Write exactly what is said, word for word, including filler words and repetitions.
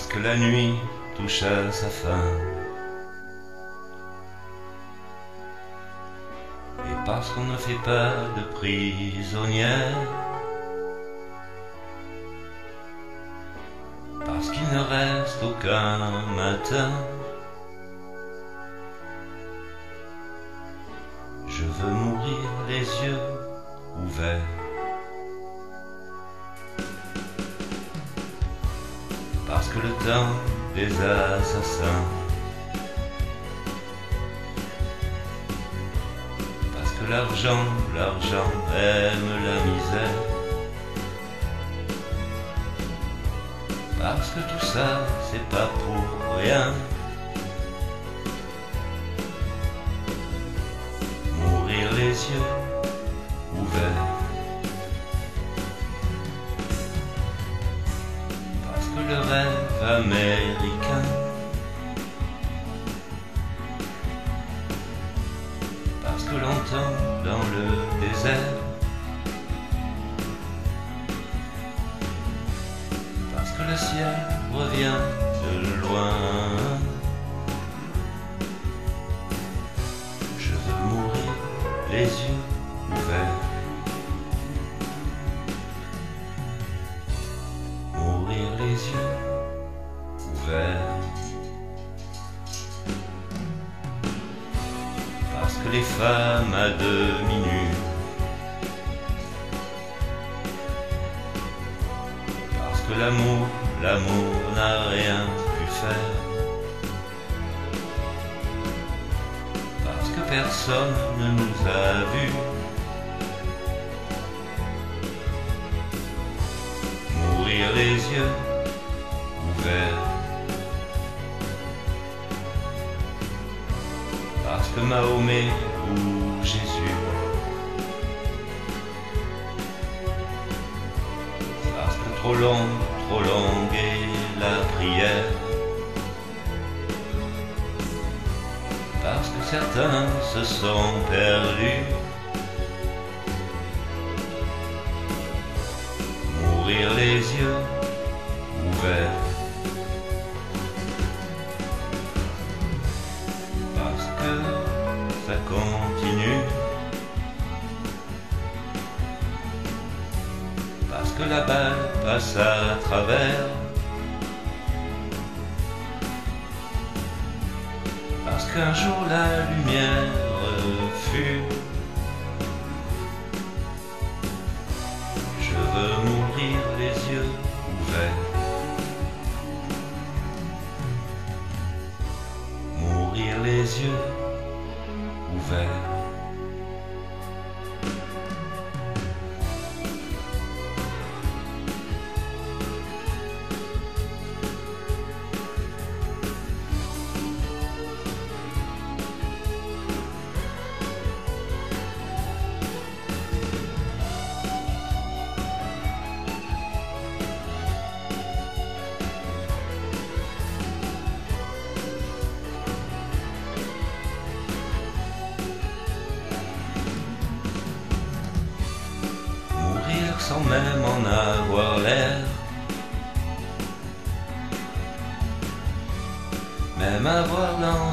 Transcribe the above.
Parce que la nuit touche à sa fin, et parce qu'on ne fait pas de prisonnière, parce qu'il ne reste aucun matin, je veux mourir les yeux ouverts. Parce que le temps des assassins, parce que l'argent, l'argent aime la misère, parce que tout ça c'est pas pour rien. Mourir les yeux ouverts. Parce que le rêve américain, parce que longtemps dans le désert, parce que le ciel revient de loin, je veux mourir les yeux ouverts. Mourir les yeux ouverts. Parce que les femmes à demi nues, parce que l'amour, l'amour n'a rien pu faire, parce que personne ne nous a vus. Mourir les yeux ouverts. Parce que Mahomet ou Jésus, parce que trop long, trop longue est la prière, parce que certains se sont perdus. Mourir les yeux ouverts. Parce que ça continue, parce que la balle passe à travers, parce qu'un jour la lumière fut. Je veux mourir les yeux ouverts. Mourir les yeux ouverts. Sans même en avoir l'air, même avoir l'envie